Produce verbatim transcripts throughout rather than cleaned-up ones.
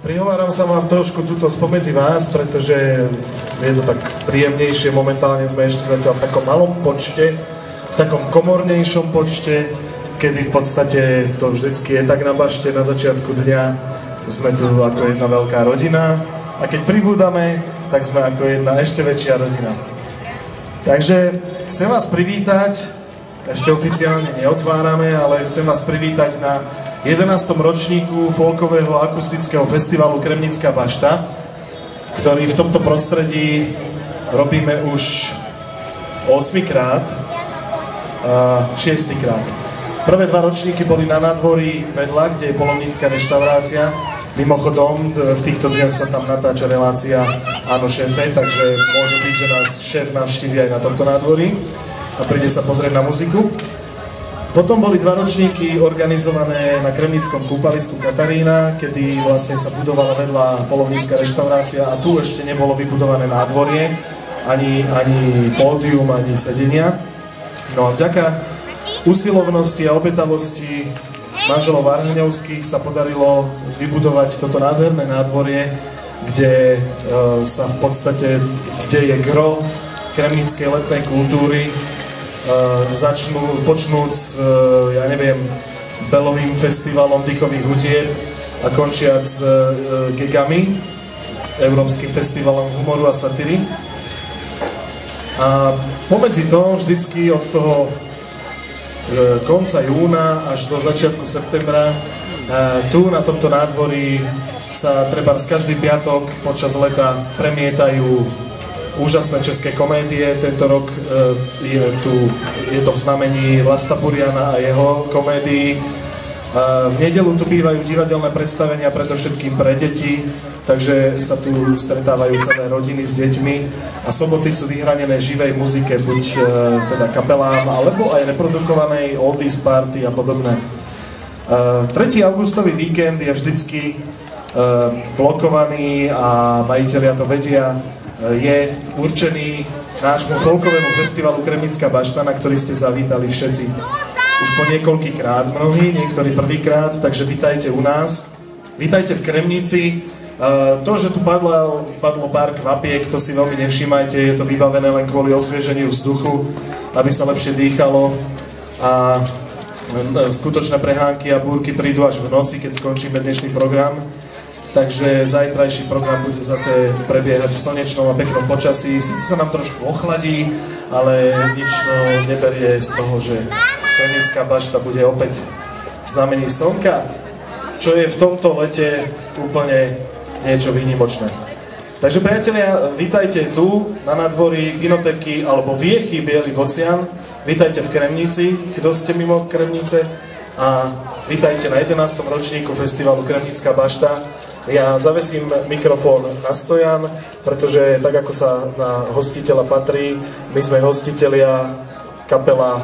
Prihováram sa vám trošku tuto spomedzi vás, pretože je to tak príjemnejšie. Momentálne sme ešte zatiaľ v takom malom počte, v takom komornejšom počte, kedy v podstate to vždycky je tak na bašte na začiatku dňa. Sme tu ako jedna veľká rodina a keď pribúdame, tak sme ako jedna ešte väčšia rodina. Takže chcem vás privítať, ešte oficiálne neotvárame, ale chcem vás privítať na jedenástom ročníku folkového akustického festivalu Kremnická bašta, ktorý v tomto prostredí robíme už osiemkrát, šiestkrát. Prvé dva ročníky boli na nádvorí vedľa, kde je polovnícka reštaurácia. Mimochodom, v týchto dňoch sa tam natáča relácia Áno šéfe, takže môže byť, že nás šéf navštíví aj na tomto nádvorí a príde sa pozrieť na muziku. Potom boli dva ročníky organizované na Kremnickom kúpalisku Katarína, kedy vlastne sa budovala vedľa polovnícka reštaurácia a tu ešte nebolo vybudované nádvorie, ani, ani pódium, ani sedenia. No a vďaka usilovnosti a obetavosti manželov Varhňovských sa podarilo vybudovať toto nádherné nádvorie, kde e, sa v podstate deje gro kremnickej letnej kultúry. Uh, začnú, počnúť s, uh, ja neviem, Belovým festivalom dýchových hutieb a končiac s uh, Gegami, Európskym festivalom humoru a satíry. A pomedzi to vždycky od toho uh, konca júna až do začiatku septembra uh, tu na tomto nádvorí sa trebárs každý piatok počas leta premietajú úžasné české komédie. Tento rok e, je, tu, je to v znamení Vlasta Buriana a jeho komédií. E, v nedeľu tu bývajú divadelné predstavenia predovšetkým pre deti, takže sa tu stretávajú celé rodiny s deťmi a soboty sú vyhranené živej muzike, buď e, teda kapelám, alebo aj reprodukovanej oldies party a podobné. E, tretieho augustový víkend je vždycky e, blokovaný a majitelia to vedia, je určený nášmu folkovému festivalu Kremnická bašta, na ktorý ste zavítali všetci už po niekoľkýkrát, mnohí, niektorí prvýkrát, takže vítajte u nás. Vítajte v Kremnici. To, že tu padlo, padlo pár kvapiek, to si veľmi nevšímajte, je to vybavené len kvôli osvieženiu vzduchu, aby sa lepšie dýchalo a skutočné prehánky a búrky prídu až v noci, keď skončíme dnešný program. Takže zajtrajší program bude zase prebiehať v slnečnom a peknom počasí. Sice sa nám trošku ochladí, ale nič no, neberie z toho, že Kremnická bašta bude opäť v znamení slnka, čo je v tomto lete úplne niečo výnimočné. Takže priatelia, vítajte tu na nádvorí Vinotéky alebo Viechy Biely Vocian. Vítajte v Kremnici, kto ste mimo Kremnice. A vítajte na jedenástom ročníku festivalu Kremnická bašta. Ja zavesím mikrofón na stojan, pretože tak ako sa na hostiteľa patrí, my sme hostitelia, kapela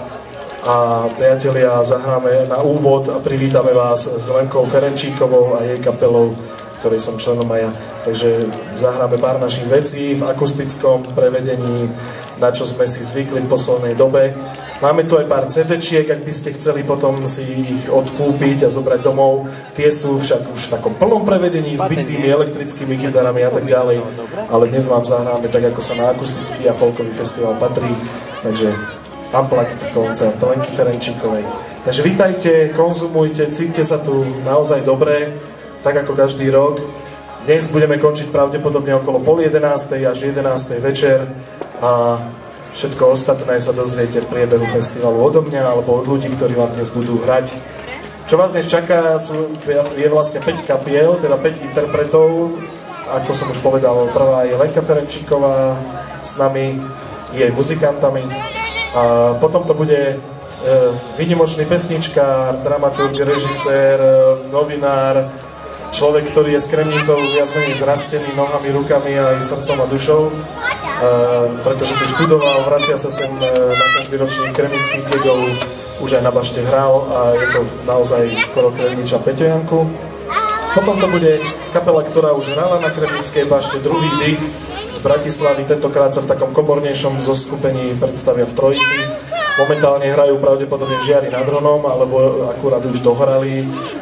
a priatelia, zahráme na úvod a privítame vás s Lenkou Ferenčíkovou a jej kapelou, ktorej som členom aj ja. Takže zahráme pár našich vecí v akustickom prevedení, na čo sme si zvykli v poslednej dobe. Máme tu aj pár cé déčiek, ak by ste chceli potom si ich odkúpiť a zobrať domov. Tie sú však už v takom plnom prevedení s bicími, elektrickými gitarami a tak ďalej. Ale dnes vám zahráme tak, ako sa na akustický a folkový festival patrí. Takže Unplugged koncert Lenky Ferenčíkovej. Takže vítajte, konzumujte, cíťte sa tu naozaj dobre, tak ako každý rok. Dnes budeme končiť pravdepodobne okolo pol jedenástej až jedenástej večer a všetko ostatné sa dozviete v priebehu festivalu odo mňa alebo od ľudí, ktorí vám dnes budú hrať. Čo vás dnes čaká, sú, je vlastne päť kapiel, teda päť interpretov. Ako som už povedal, prvá je Lenka Ferenčíková s nami, jej muzikantami. A potom to bude e, výnimočný pesničkár, dramaturg, režisér, novinár, človek, ktorý je s Kremnicou viac menej zrastený nohami, rukami aj srdcom a dušou. Uh, pretože tu študoval, vracia sa sem uh, na každý ročník kremnických gigov, už aj na bašte hral a je to naozaj skoro kremniča Peťo Janku. Potom to bude kapela, ktorá už hrala na Kremnickej bašte, Druhý dých z Bratislavy, tentokrát sa v takom komornejšom zoskupení predstavia v Trojici. Momentálne hrajú pravdepodobne v Žiari nad Hronom, alebo akurát už dohrali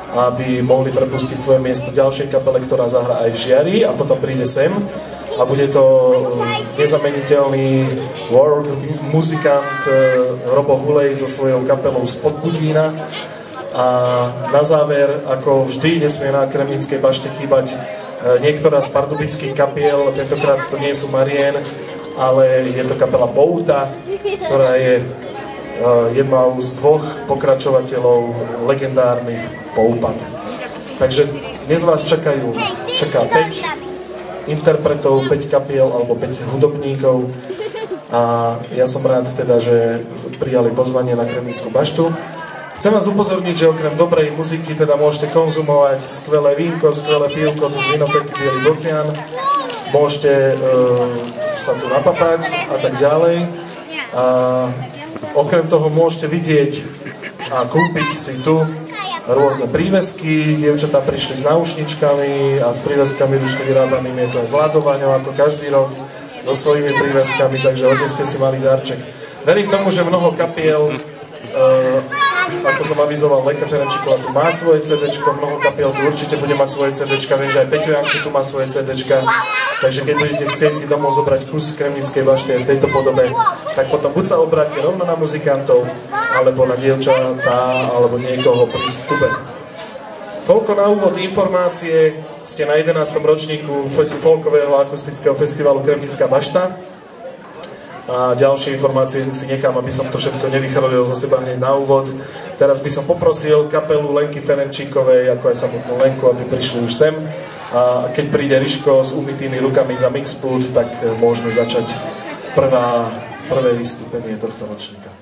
aby mohli prepustiť svoje miesto ďalšej kapele, ktorá zahrá aj v Žiari a potom príde sem. A bude to nezameniteľný world muzikant Robo Hulej so svojou kapelou Spod Budína. A na záver, ako vždy, nesmie na Kremnickej bašte chýbať niektorá z pardubických kapiel. Tentokrát to nie sú Marien, ale je to kapela Pouta, ktorá je jednou z dvoch pokračovateľov legendárnych Poupat. Takže dnes vás čakajú, čaká päť interpretov, päť kapiel alebo päť hudobníkov a ja som rád teda, že prijali pozvanie na Kremnickú baštu. Chcem vás upozorniť, že okrem dobrej muziky teda môžete konzumovať skvelé vínko, skvelé pivko tu z Vinotéky Bielý Bocian, môžete e, sa tu napapať a tak ďalej. A okrem toho môžete vidieť a kúpiť si tu rôzne prívesky. Dievčatá prišli s náušničkami a s príveskami ručne vyrábanými. Je to aj Vladovaňo, ako každý rok, so svojimi príveskami, takže hodne ste si mali darček. Verím tomu, že mnoho kapiel, e, ako som avizoval, Lenka Ferenčíková tu má svoje cédéčko, mnoho kapiel tu určite bude mať svoje cédéčka, viem, že aj Peťo Janky tu má svoje cédéčka, takže keď budete chcieť si domov zobrať kus Kremnickej bašty v tejto podobe, tak potom buď sa obráťte rovno na muzikantov, alebo na dievčatá, alebo niekoho pri vstupe. Toľko na úvod informácie, ste na jedenástom ročníku folkového akustického festivalu Kremnická bašta. A ďalšie informácie si nechám, aby som to všetko nevychrlil zo seba hneď na úvod. Teraz by som poprosil kapelu Lenky Ferenčíkovej, ako aj samotnú Lenku, aby prišli už sem. A keď príde Riško s umytými rukami za mixpult, tak môžeme začať prvá, prvé vystúpenie tohto ročníka.